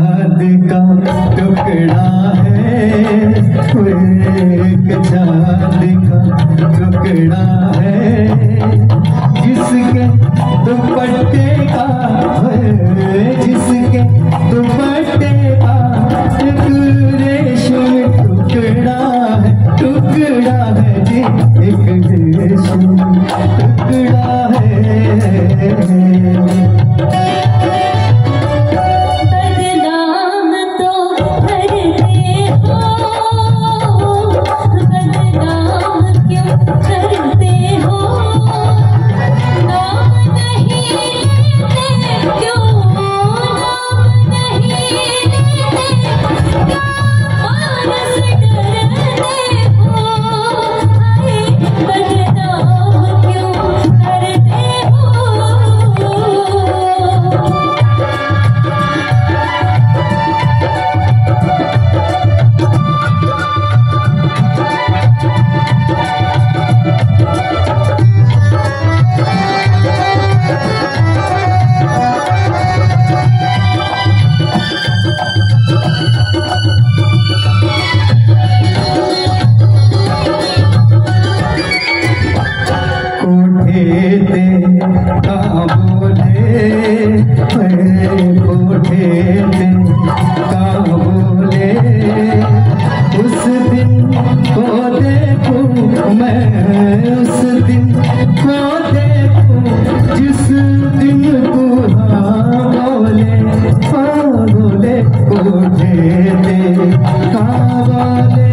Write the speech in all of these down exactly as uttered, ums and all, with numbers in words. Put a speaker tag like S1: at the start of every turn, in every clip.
S1: चाँद का टुकड़ा है, तू एक चाँद का टुकड़ा है, जिसके दुपट्टे का जिसके दुपट्टे का एक रेशम टुकड़ा है, टुकड़ा है जी, एक रेशम टुकड़ा है। उस दिन को देखूं मैं, उस दिन को देखूं जिस दिन तू हाँ बोले, हाँ बोले कोठे दे हाँ बोले।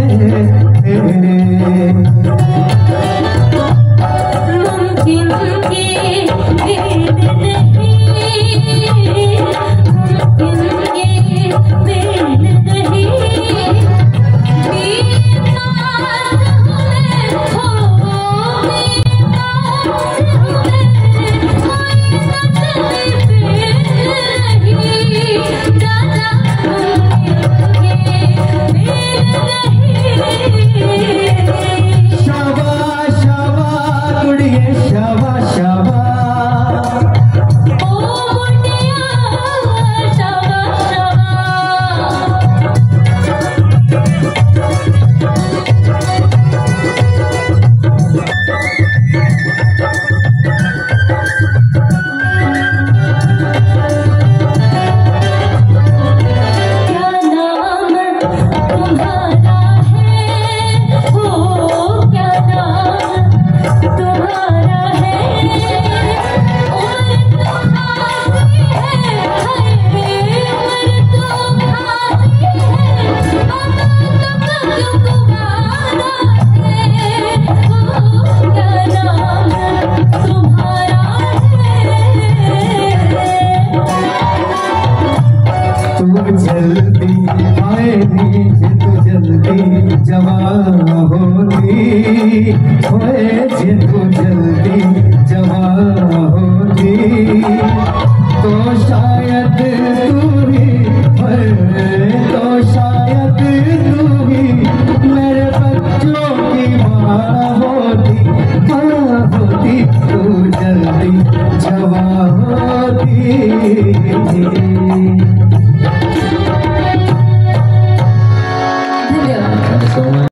S1: जल्दी आएगी तू जल्दी जवान होती, होए जे तू जल्दी जवान होती, तो शायद तू ही